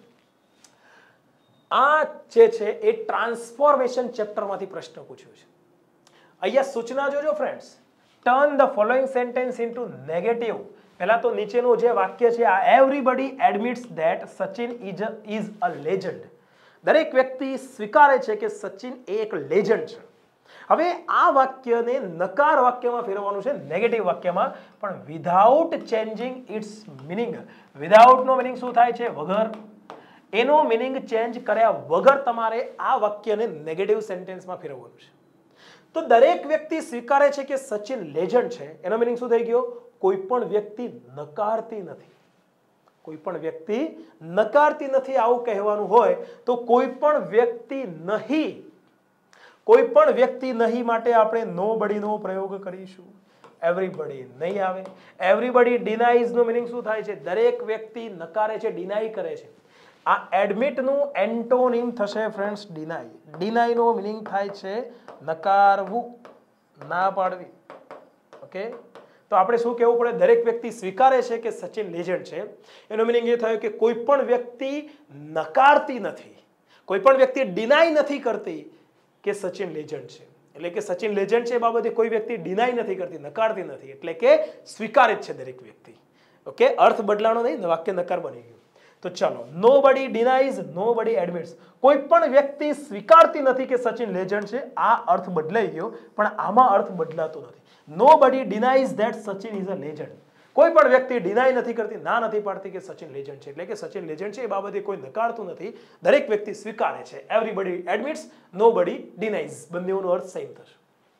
આ જે છે એ ટ્રાન્સફોર્મેશન ચેપ્ટરમાંથી પ્રશ્ન પૂછ્યો છે. અહીંયા સૂચના જોજો friends. Turn the following sentence into negative. પહેલા તો નીચેનું જે વાક્ય છે આ everybody admits that Sachin is is a legend. દરેક વ્યક્તિ સ્વીકારે છે કે સચિન એ એક લેજન્ડ છે. હવે આ વાક્યને નકાર વાક્યમાં ફેરવવાનું છે, નેગેટિવ વાક્યમાં, પણ without changing its meaning. Without નો મિનિંગ શું થાય છે? વગર. એનો મિનિંગ ચેન્જ કર્યા વગર તમારે આ વાક્યને નેગેટિવ સેન્ટેન્સમાં ફેરવવાનું છે. તો દરેક વ્યક્તિ સ્વીકારે છે કે સચિન લેજન્ડ છે. એનો મિનિંગ શું થઈ ગયો? કોઈ પણ વ્યક્તિ નકારતી નથી. કોઈ પણ વ્યક્તિ નકારતી નથી આવું કહેવાનું હોય તો કોઈ પણ વ્યક્તિ નહીં, કોઈ પણ વ્યક્તિ નહીં માટે આપણે નોબડી નો પ્રયોગ કરીશું. એવરીબડી નહીં આવે. એવરીબડી ડિનાઈઝ નો મિનિંગ શું થાય છે? દરેક વ્યક્તિ નકારે છે, ડિનાઈ કરે છે. આ એડમિટ નું એન્ટોનિમ થશે ફ્રેન્ડ્સ ડિનાઈ. ડિનાઈ નો મિનિંગ થાય છે નકારવું, ના પાડવી. ઓકે, તો આપણે શું કહેવું પડે? દરેક વ્યક્તિ સ્વીકારે છે કે સચિન લેજન્ડ છે. એનો મિનિંગ એ થયો કે કોઈ પણ વ્યક્તિ નકારતી નથી, કોઈ પણ વ્યક્તિ ડિનાઈ નથી કરતી કે સચિન લેજન્ડ છે. એટલે કે સચિન લેજન્ડ છે એ બાબતે કોઈ વ્યક્તિ ડિનાઈ નથી કરતી, નકારતી નથી, એટલે કે સ્વીકારે જ છે દરેક વ્યક્તિ. ઓકે, અર્થ બદલાનો નહીં, વાક્ય નકાર બની ગયું. તો ચાલો, નોબડી ડિનાઈઝ, નોબડી એડમિટ્સ. કોઈ પણ વ્યક્તિ સ્વીકારતી નથી કે સચિન લેજન્ડ છે. આ અર્થ બદલાઈ ગયો, પણ આમાં અર્થ બદલાતો નથી. Nobody denies that Sachin is a legend. કોઈ પણ વ્યક્તિ ડિનાઈ નથી કરતી, ના નથી પાડતી કે સચિન લેજન્ડ છે, એટલે કે સચિન લેજન્ડ છે એ બાબતે કોઈ નકારતું નથી, દરેક વ્યક્તિ સ્વીકારે છે. Everybody admits, nobody denies. બંનેનો અર્થ સેમ થશે.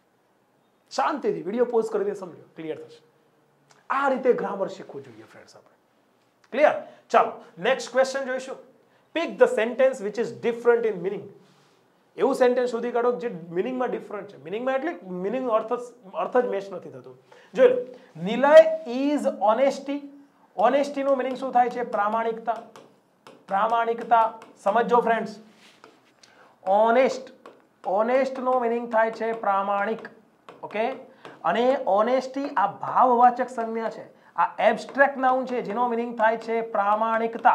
શાંતિથી વિડીયો પોઝ કરીને સમજો, ક્લિયર થશે. આ રીતે ગ્રામર શીખવું જોઈએ ફ્રેન્ડ્સ આપણે. ક્લિયર? ચાલો નેક્સ્ટ ક્વેશ્ચન જોઈશું. Pick the sentence which is different in meaning. એવું સેન્ટેન્સ શોધી કાઢો જે મિનિંગમાં ડિફરન્ટ છે. મિનિંગમાં એટલે મિનિંગ અર્થ અર્થ જ મેચ નથી થતો. જોઈ લો. Nilay is honesty. ઓનેસ્ટી નો મિનિંગ શું થાય છે? પ્રામાણિકતા. પ્રામાણિકતા સમજો ફ્રેન્ડ્સ. ઓનેસ્ટ, ઓનેસ્ટ નો મિનિંગ થાય છે પ્રામાણિક. ઓકે, અને ઓનેસ્ટી આ ભાવવાચક સંજ્ઞા છે. આ એબ્સ્ટ્રેક્ટ નાઉન છે જેનો મિનિંગ થાય છે પ્રામાણિકતા.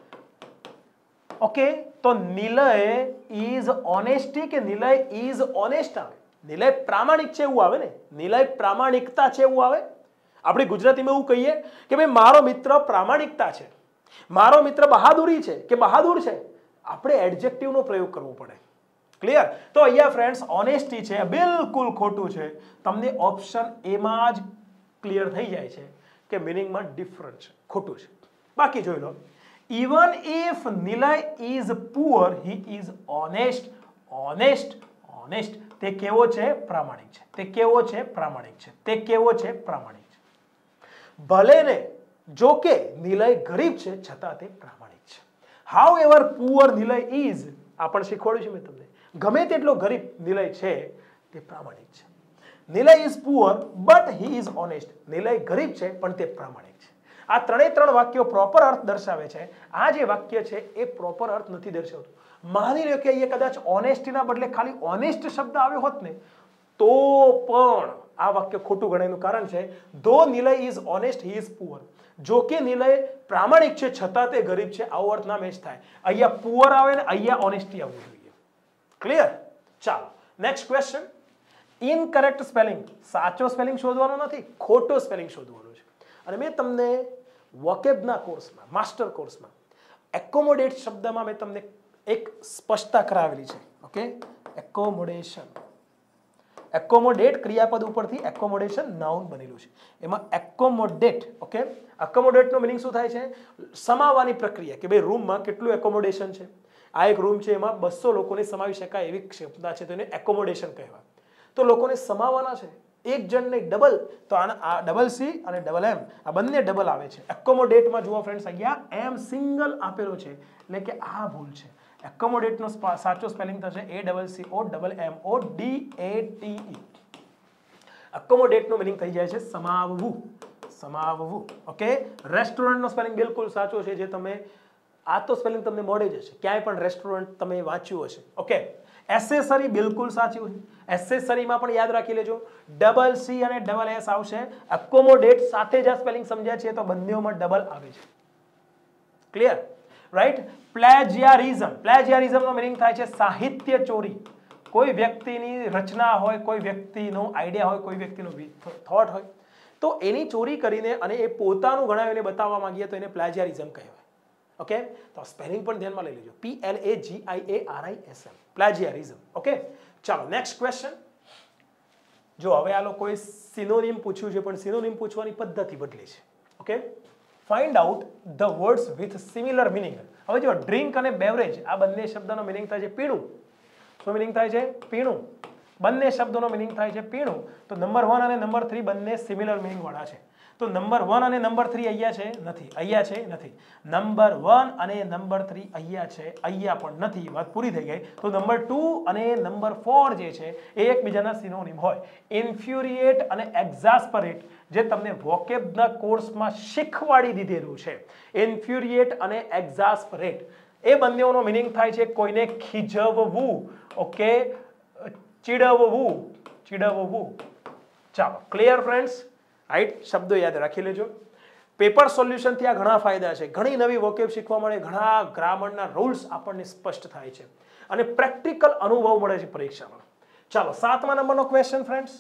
ઓકે, તો નિલય ઇઝ ઓનેસ્ટી કે નિલય ઇઝ ઓનેસ્ટ આવે? નિલય પ્રામાણિક છે એવું આવે ને, નિલય પ્રામાણિકતા છે એવું આવે. આપણે ગુજરાતીમાં એવું કહીએ કે ભાઈ મારો મિત્ર પ્રામાણિકતા છે, મારો મિત્ર બહાદુરી છે કે બહાદુર છે. આપણે એડજેક્ટિવ નો પ્રયોગ કરવો પડે. ક્લિયર? તો અહીંયા ફ્રેન્ડ્સ ઓનેસ્ટી છે બિલકુલ ખોટું છે. તમને ઓપ્શન એ માં જ ક્લિયર થઈ જાય છે કે મિનિંગમાં ડિફરન્ટ છે, ખોટું છે. બાકી જોઈ લો. Even if Nilay is poor he is honest. Honest, honest. તે કેવો છે? પ્રામાણિક છે. તે કેવો છે? પ્રામાણિક છે. તે કેવો છે? પ્રામાણિક છે. ભલે ને જો કે નિલય ગરીબ છે છતાં તે પ્રામાણિક છે. However poor Nilay is, આ પણ શીખવાડ્યું છે મેં તમને. ગમે તેટલો ગરીબ નિલય છે તે પ્રામાણિક છે. Nilay is poor but he is honest. Nilay ગરીબ છે પણ તે પ્રામાણિક છે. આ ત્રણે ત્રણ વાક્યો પ્રોપર અર્થ દર્શાવે છે. આ જે વાક્ય છે એ પ્રોપર અર્થ નથી દર્શાવતું. માની લો કે અહીંયા કદાચ ઓનેસ્ટીના બદલે ખાલી ઓનેસ્ટ શબ્દ આવ્યો હોત ને તો પણ આ વાક્ય ખોટું ગણાયનું કારણ છે though Nilay is honest he is poor. જો કે નિલય પ્રામાણિક છે છતાં તે ગરીબ છે, આવો અર્થ ના મેચ થાય. અહીંયા પુઅર આવે ને અહીંયા ઓનેસ્ટી આવવું જોઈએ. ક્લિયર? ચાલો નેક્સ્ટ ક્વેશ્ચન. ઇનકરેક્ટ સ્પેલિંગ, સાચો સ્પેલિંગ શોધવાનો નથી, ખોટો સ્પેલિંગ શોધવાનો છે. અને મેં તમને વોકેબના કોર્સમાં, માસ્ટર કોર્સમાં એકોમોડેટ શબ્દમાં મેં તમને એક સ્પષ્ટતા કરાવેલી છે. Okay, accommodation. એકોમોડેટ ક્રિયાપદ ઉપરથી એકોમોડેશન નાઉન બનેલું છે. એમાં એકોમોડેટ, ઓકે, એકોમોડેટનો મિનિંગ શું થાય છે? સમાવવાની પ્રક્રિયા, કે ભાઈ રૂમમાં કેટલું એકોમોડેશન છે. આ એક રૂમ છે, એમાં બસો લોકોને સમાવી શકાય એવી ક્ષમતા છે, તો એને એકોમોડેશન કહેવાય. તો લોકોને સમાવવાના છે, એક જણ નહીં ડબલ, તો આના આ ડબલ સી અને ડબલ એમ આ બંને ડબલ આવે છે. એકોમોડેટમાં જુઓ ફ્રેન્ડ્સ, અહીંયા એમ સિંગલ આપેલો છે એટલે કે આ ભૂલ છે. એકોમોડેટનો સાચો સ્પેલિંગ થશે A double C O double M O D A T E. એકોમોડેટનો મિનિંગ થઈ જાય છે સમાવવું, સમાવવું. ઓકે, રેસ્ટોરન્ટનો સ્પેલિંગ બિલકુલ સાચો છે, જે તમે આ તો સ્પેલિંગ તમને મળે જ હશે, ક્યાંય પણ રેસ્ટોરન્ટ તમે વાંચ્યું હશે. ઓકે, એસેસરી બિલકુલ સાચું છે. એસેસરીમાં પણ યાદ રાખી લેજો ડબલ સી અને ડબલ એસ આવશે. એકોમોડેટ સાથે જ આ સ્પેલિંગ સમજ્યા છીએ તો બંનેઓમાં ડબલ આવે છે. ક્લિયર? રાઈટ? પ્લેજિયારિઝમ, પ્લેજિયારિઝમનો મીનિંગ થાય છે સાહિત્ય ચોરી. કોઈ વ્યક્તિની રચના હોય, કોઈ વ્યક્તિનો આઈડિયા હોય, કોઈ વ્યક્તિનો થોટ હોય, તો એની ચોરી કરીને અને એ પોતાનું ગણાવીને બતાવવા માંગીએ તો એને પ્લેજિયારિઝમ કહેવાય. ઓકે, તો સ્પેલિંગ પણ ધ્યાનમાં લઈ લેજો. P L A G I A R I S M, plagiarism. Okay, ચાલો નેક્સ્ટ ક્વેશ્ચન. જો હવે આ લોકોએ સિનોનિમ પૂછ્યું છે, પણ સિનોનિમ પૂછવાની પદ્ધતિ બદલી છે. Okay, find out the words with similar meaning. હવે જો ડ્રિંક અને બેવરેજ આ બંને શબ્દનો મિનિંગ થાય છે પીણું. શું મિનિંગ થાય છે? પીણું. બંને શબ્દોનો મિનિંગ થાય છે પીણું. તો નંબર વન અને નંબર થ્રી બંને સિમિલર મિનિંગ વાળા છે. તો નંબર વન અને નંબર થ્રી અહીંયા છે? નથી. અહીંયા છે? નથી. નંબર વન અને નંબર થ્રી અહીંયા છે? અહીંયા પણ નથી. વાત પૂરી થઈ ગઈ. તો નંબર ટુ અને નંબર ફોર જે છે એ એકબીજાના સિનોનિમ હોય. ઇન્ફ્યુરિએટ અને એક્ઝાસ્પરેટ જે તમને વોકેબના કોર્સમાં શીખવાડી દીધેલું છે. ઇન્ફ્યુરિએટ અને એક્ઝાસ્પરેટ એ બંનેઓનો મિનિંગ થાય છે કોઈને ખીજવવું. ઓકે, ચીડવવું, ચીડવવું. ચાલો, ક્લિયર ફ્રેન્ડ્સ? રાઈટ, શબ્દો યાદ રાખી લેજો. પેપર સોલ્યુશનથી આ ઘણા ફાયદા છે. ઘણી નવી વોકેબ શીખવા મળે, ઘણા ગ્રામરના રૂલ્સ આપણને સ્પષ્ટ થાય છે અને પ્રેક્ટિકલ અનુભવ મળે છે પરીક્ષામાં. ચાલો, સાતમા નંબરનો ક્વેશ્ચન ફ્રેન્ડ્સ.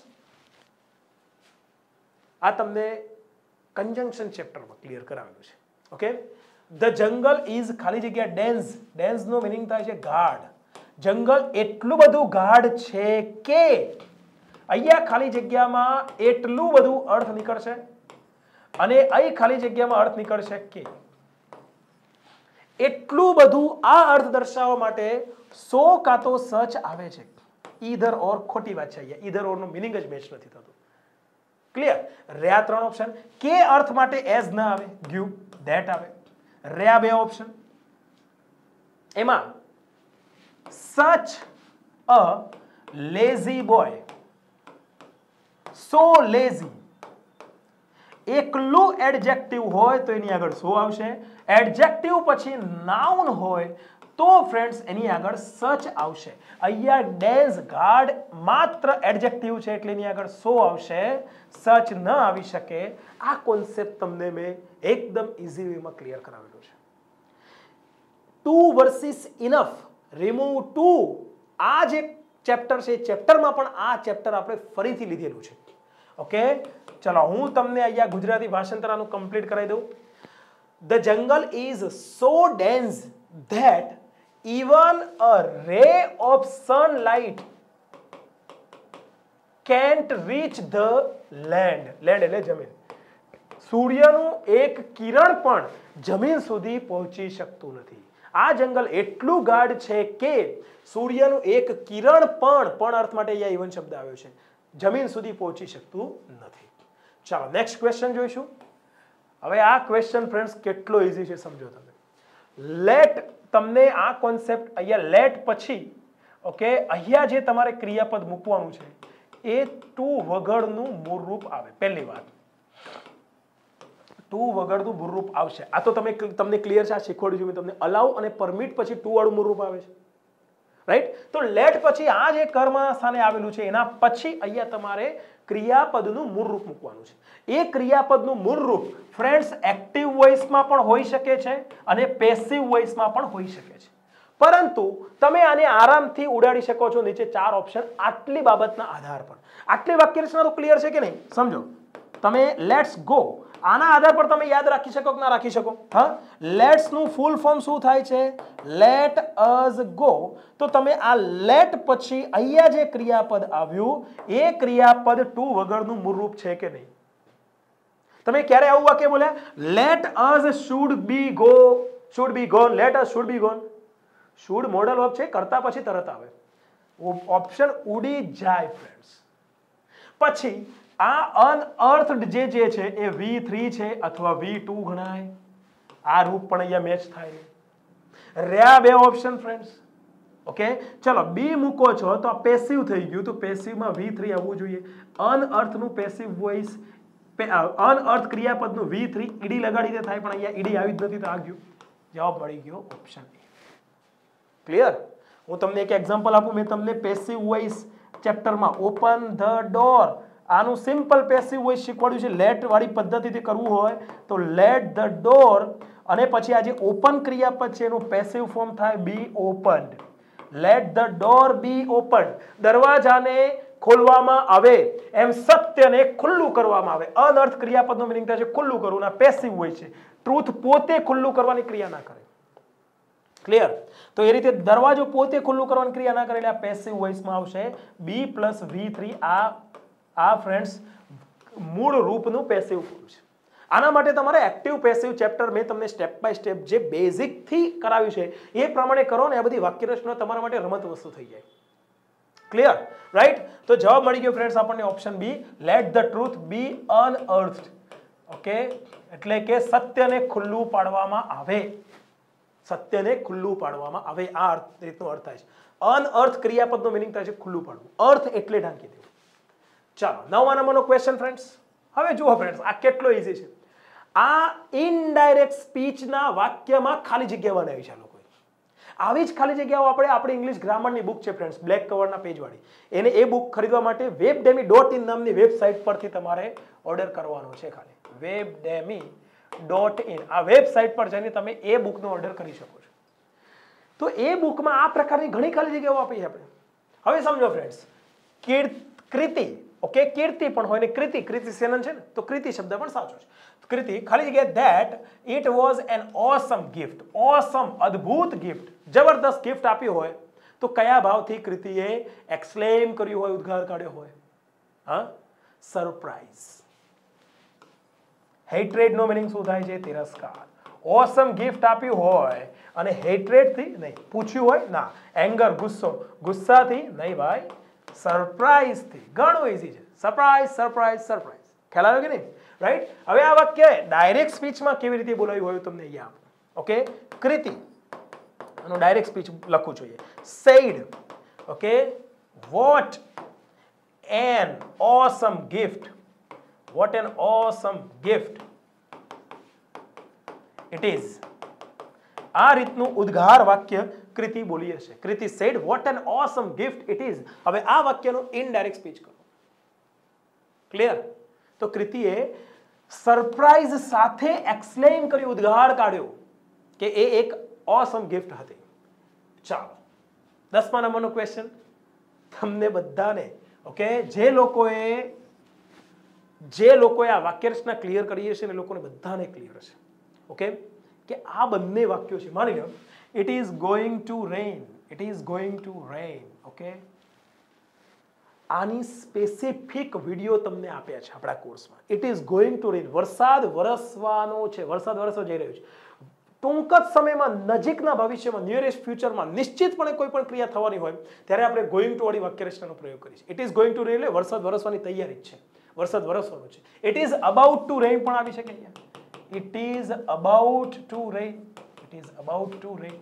આ તમને કન્જંક્શન ચેપ્ટરમાં ક્લિયર કરાવેલું છે. ઓકે, ધ જંગલ ઇઝ ખાલી જગ્યા ડેન્સ. ડેન્સનો મિનિંગ થાય છે ગાઢ. જંગલ એટલું બધું ગાઢ છે કે, અહીંયા ખાલી જગ્યામાં એટલું બધું અર્થ નીકળશે અને અહીં ખાલી જગ્યામાં અર્થ નીકળશે કે. એટલું બધું આ અર્થ દર્શાવવા માટે સો કાં તો સચ આવે છે. ઈધર ઓર ખોટી વાત છે. અહીંયા ઈધર ઓર નો મિનિંગ જ મેચ નથી થતો. ક્લિયર? રહ્યા ત્રણ ઓપ્શન. કે અર્થ માટે એઝ ના આવે, ગીવ, ધેટ આવે. રહ્યા બે ઓપ્શન. એમાં such a lazy boy, so lazy, એકલું એડજેક્ટિવ હોય તો એની આગળ સો આવશે. એડજેક્ટિવ પછી નાઉન હોય તો ફ્રેન્ડ્સ એની આગળ સચ આવશે. અહીંયા ડેન્સ ગાર્ડ માત્ર એડજેક્ટિવ છે એટલે એની આગળ સો આવશે, સચ ન આવી શકે. આ કોન્સેપ્ટ તમને મેં એકદમ ઇઝી વેમાં ક્લિયર કરાવેલો છે. Too versus enough, remove too, આ જે ચેપ્ટર છે ચેપ્ટરમાં પણ આ ચેપ્ટર આપણે ફરીથી લીધેલું છે. ઓકે, ચલો હું તમને અહીંયા ગુજરાતી ભાષાંતરનું કમ્પ્લીટ કરાવી દઉં. The jungle is so dense that even a ray of sunlight can't reach the land. land એટલે જમીન. સૂર્યનું એક કિરણ પણ જમીન સુધી પહોંચી શકતું નથી. આ જંગલ એટલું ગાઢ છે કે સૂર્યનું એક કિરણ પણ પણ અર્થ માટે અહીંયા ઇવન શબ્દ આવ્યો છે, જમીન સુધી પહોંચી શકતું નથી. ચાલો નેક્સ્ટ ક્વેશ્ચન જોઈશું. હવે આ ક્વેશ્ચન ફ્રેન્ડ્સ કેટલો ઈઝી છે સમજો તમે. લેટ તમને આ કોન્સેપ્ટ અહીંયા લેટ પછી ઓકે અહીંયા જે તમારે ક્રિયાપદ મૂકવાનું છે એ ટુ વગરનું મૂળરૂપ આવે. પહેલી વાત ટુ વગરનું મૂળરૂપ આવશે. આ તો તમે તમને ક્લિયર છે, આ શીખવાડ્યું છે મેં તમને. અલાઉ અને પરમિટ પછી ટુ વાળું મૂળરૂપ આવે છે, રાઈટ? તો લેટ પછી આ જે કર્મ સ્થાને આવેલું છે એના પછી અહીંયા તમારે ક્રિયાપદનું મૂળરૂપ મૂકવાનું છે. એ ક્રિયાપદનું મૂળરૂપ ફ્રેન્ડ્સ એક્ટિવ વોઇસમાં પણ હોઈ શકે છે અને પેસિવ વોઇસમાં પણ હોઈ શકે છે, પરંતુ તમે આને આરામથી ઉડાડી શકો છો નીચે ચાર ઓપ્શન આટલી બાબતના આધાર પર. આટલી વાક્યરચના તો ક્લિયર છે કે નહીં? સમજો તમે લેટ્સ ગો આના આધાર પર તમે યાદ રાખી શકો કે ના રાખી શકો? હા, લેટ્સ નું ફૂલ ફોર્મ શું થાય છે? Let us go. તો તમે આ લેટ પછી અહીંયા જે ક્રિયાપદ આવ્યું એ ક્રિયાપદ ટુ વગરનું મૂળરૂપ છે કે નહીં? તમે ક્યારે આવું વાક્ય બોલ્યા? Let us should be go, should be gone, let us should be gone. Should modal verb છે, કરતા પછી તરત આવે, ઓપ્શન ઉડી જાય ફ્રેન્ડ્સ. પછી આ અનઅર્થડ જે જે છે એ વી થ્રી છે અથવા વી ટુ ગણાય. આ રૂપ પણ અહીંયા મેચ થાય. રહ્યા બે ઓપ્શન ફ્રેન્ડ્સ. ઓકે ચલો બી મૂકો છો તો આ પેસિવ થઈ ગયું, તો પેસિવમાં વી થ્રી આવવું જોઈએ. અનઅર્થનું પેસિવ વોઇસ, અનઅર્થ ક્રિયાપદનું વી થ્રી ઈડી લગાડીને થાય, પણ અહીંયા ઈડી આવી જ નથી તો આ ગયું. જવાબ મળી ગયો ઓપ્શન એ. ક્લિયર? હું તમને એક એક્ઝામ્પલ આપું. મેં તમને પેસિવ વોઇસ ચેપ્ટરમાં ઓપન ધ ડોર આનું સિમ્પલ પેસિવ વોઇસ શીખવાડ્યું છે. લેટ વાળી પદ્ધતિથી કરવું હોય તો લેટ ધ ડોર અને પછી આ જે ઓપન ક્રિયાપદ છે એનું પેસિવ ફોર્મ થાય be opened. Let the door be opened. દરવાજાને ખોલવામાં આવે એમ સત્યને ખુલ્લું કરવામાં આવે. અનર્થ ક્રિયાપદનો મીનિંગ થાય છે ખુલ્લું કરવું, ના પેસિવ હોય છે. ટ્રુથ પોતે ખુલ્લું કરવાની ક્રિયા ના કરે. ક્લિયર? તો એ રીતે દરવાજો પોતે ખુલ્લું કરવાની ક્રિયા ના કરે એટલે આ પેસિવ વોઇસમાં આવશે બી પ્લસ વી થ્રી. આ આ ફ્રેન્ડ્સ મૂળ રૂપનું પેસિવ ફોર્મ છે. આના માટે તમારે એક્ટિવ પેસિવ ચેપ્ટર મેં તમને સ્ટેપ બાય સ્ટેપ જે બેઝિક થી કરાવ્યું છે એ પ્રમાણે કરો ને આ બધી વાક્યરચના તમારા માટે રમત વસ્તુ થઈ જાય. ક્લિયર? રાઈટ? તો જવાબ મળી ગયો ફ્રેન્ડ્સ આપણને option B. Let the truth be unearthed. Okay એટલે કે સત્યને ખુલ્લું પાડવામાં આવે. સત્યને ખુલ્લું પાડવામાં આવે આ રીતનો અર્થ થાય છે. અનઅર્થ ક્રિયાપદનો મીનિંગ થાય છે ખુલ્લું પાડવું. અર્થ એટલે ઢાંકી દેવું. ચાલો નવમા નંબરનો ક્વેશ્ચન ફ્રેન્ડ્સ. હવે જુઓ ફ્રેન્ડ્સ આ કેટલો ઈઝી છે. આ ઇનડાયરેક્ટ સ્પીચના વાક્યમાં ખાલી જગ્યા બનાવી છે લોકોએ. આવી જ ખાલી જગ્યાઓ આપણે આપણી ઇંગ્લિશ ગ્રામરની બુક છે ફ્રેન્ડ્સ, બ્લેક કવરના પેજવાળી. એને એ બુક ખરીદવા માટે વેબડેમી ડોટ ઇન નામની વેબસાઇટ પરથી તમારે ઓર્ડર કરવાનો છે. ખાલી વેબડેમી ડોટ ઇન આ વેબસાઇટ પર જઈને તમે એ બુકનો ઓર્ડર કરી શકો છો. તો એ બુકમાં આ પ્રકારની ઘણી ખાલી જગ્યાઓ આપી છે આપણે. હવે સમજો ફ્રેન્ડ્સ, કૃતિ ઓકે કીર્તિ પણ હોય ને કૃતિ, કૃતિ સેનન છે ને તો કૃતિ શબ્દ પણ સાચો છે. કૃતિ ખાલી જગ્યાએ that it was an awesome gift. Awesome અદ્ભુત ગિફ્ટ, જબરદસ્ત ગિફ્ટ આપ્યું હોય તો કયા ભાવથી કૃતિએ એક્સક્લેમ કર્યું હોય, ઉદ્ગાર કાઢ્યો હોય? હા, સરપ્રાઈઝ. હેટ્રેડ નો મીનિંગ શું થાય છે? તિરસ્કાર. ઓસમ ગિફ્ટ આપ્યું હોય અને હેટ્રેડ થી નહીં, પૂછ્યું હોય ના, એંગર ગુસ્સો, ગુસ્સાથી નહીં ભાઈ, સરપ્રાઈઝ થી. ઘણું ઈઝી છે. Surprise surprise surprise. ખ્યાલ આવ્યો કે નહીં? રાઈટ? હવે આ વાક્ય ડાયરેક્ટ સ્પીચમાં કેવી રીતે બોલાવ્યું હોય તમને અહીંયા આપો. ઓકે કૃતિ આનું ડાયરેક્ટ સ્પીચ લખવું જોઈએ. Said. Okay what an awesome gift. What an awesome gift it is. આ રીતનું ઉદ્ગાર વાક્ય કૃતિ બોલી હશે. Kruti said what an awesome gift it is. હવે આ વાક્યનું ઇનડાયરેક્ટ સ્પીચ કરો. ક્લિયર? તો કૃતિએ સરપ્રાઈઝ સાથે એક્સપ્લેન કર્યું, ઉદ્ગાર કાઢ્યો કે એ એક ઓસમ ગિફ્ટ હતી. ચાલો દસમા નંબરનો ક્વેશ્ચન તમને બધાને ઓકે જે લોકોએ જે લોકોએ આ વાક્યરચના ક્લિયર કરી હશે ને લોકોને બધાને ક્લિયર હશે. ઓકે કે આ બંને વાક્યો છે. માની લો it is going to rain, it is going to rain. Okay આની સ્પેસિફિક વિડીયો તમને આપ્યા છે આપણા કોર્સમાં. It is going to rain, વરસાદ વરસવાનો છે, વરસાદ વરસવા જઈ રહ્યો છે. ટૂંક જ સમયમાં, નજીકના ભવિષ્યમાં, નિયરેસ્ટ ફ્યુચરમાં નિશ્ચિતપણે કોઈ પણ ક્રિયા થવાની હોય ત્યારે આપણે ગોઈંગ ટુ વાળી વાક્યરચનાનો પ્રયોગ કરીએ છીએ. It is going to rain એટલે વરસાદ વરસવાની તૈયારી છે, વરસાદ વરસવાનો છે. It is about to rain પણ આવી શકે. It is about to rain it is about to rain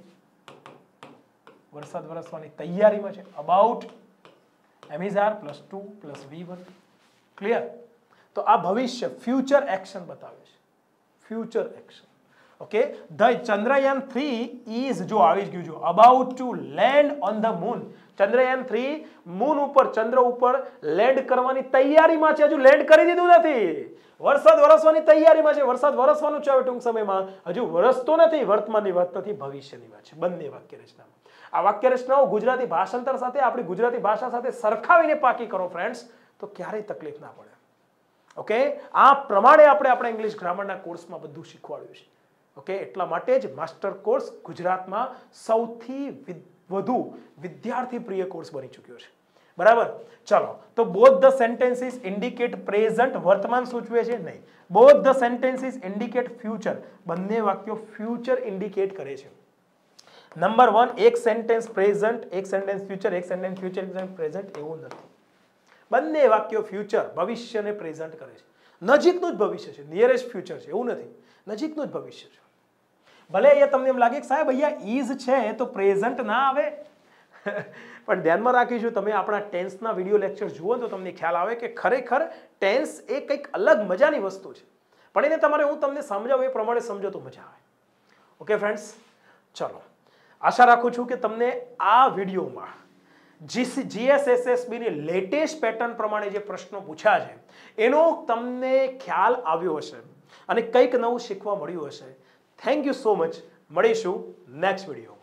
વરસાદ વરસવાની તૈયારીમાં છે about am is are plus to plus V one clear તો આ ભવિષ્ય ફ્યુચર એક્શન બતાવે છે future action okay the Chandrayaan three is જો આવી જ ગયું જો about two land on the moon Chandrayaan three moon ઉપર ચંદ્ર ઉપર લેન્ડ કરવાની તૈયારીમાં છે હજુ લેન્ડ કરી દીધું નથી વરસાદ વરસવાની તૈયારીમાં છે વરસાદ વરસવાનું છે ટૂંક સમયમાં હજુ વરસતો નથી વર્તમાનની વાત નથી ભવિષ્યની વાત છે બંને વાક્ય રચનામાં આ વાક્ય રચનાઓ ગુજરાતી ભાષાંતર સાથે આપણી ગુજરાતી ભાષા સાથે સરખાવીને પાકી કરો ફ્રેન્ડ્સ તો ક્યારેય તકલીફ ના પડે ઓકે આ પ્રમાણે આપણે આપણા ઇંગ્લિશ ગ્રામરના કોર્સમાં બધું શીખવાડ્યું છે ઓકે એટલા માટે જ માસ્ટર કોર્સ ગુજરાતમાં સૌથી વધુ વિદ્યાર્થી પ્રિય કોર્સ બની ચૂક્યો છે બરાબર ચલો તો both the sentences indicate present વર્તમાન સૂચવે છે નહીં both the sentences indicate future બંને વાક્યો ફ્યુચર ઇન્ડિકેટ કરે છે નંબર વન એક સેન્ટેન્સ પ્રેઝન્ટ એક સેન્ટેન્સ ફ્યુચર એક સેન્ટેન્સ ફ્યુચર એક સેન્ટેન્સ પ્રેઝન્ટ એવું નથી બંને વાક્યો ફ્યુચર ભવિષ્યને પ્રેઝન્ટ કરે છે નજીકનું જ ભવિષ્ય છે નિયરેસ્ટ ફ્યુચર છે એવું નથી નજીકનું જ ભવિષ્ય છે ભલે અહીંયા તમને એમ લાગે કે સાહેબ અહીંયા ઇઝ છે તો પ્રેઝન્ટ ના આવે પણ ધ્યાનમાં રાખીશું તમે આપણા ટેન્સના વિડીયો લેક્ચર જુઓ તો તમને ખ્યાલ આવે કે ખરેખર ટેન્સ એ કંઈક અલગ મજાની વસ્તુ છે પણ એને તમારે હું તમને સમજાવું એ પ્રમાણે સમજો તો મજા આવે ઓકે ફ્રેન્ડ્સ ચલો આશા રાખું છું કે તમને આ વિડીયોમાં જીએસએસએસબી ની લેટેસ્ટ પેટર્ન પ્રમાણે જે પ્રશ્નો પૂછ્યા છે એનો તમને ખ્યાલ આવ્યો હશે અને કંઈક નવું શીખવા મળ્યું હશે થેન્ક યુ સો મચ મળીશું નેક્સ્ટ વિડીયો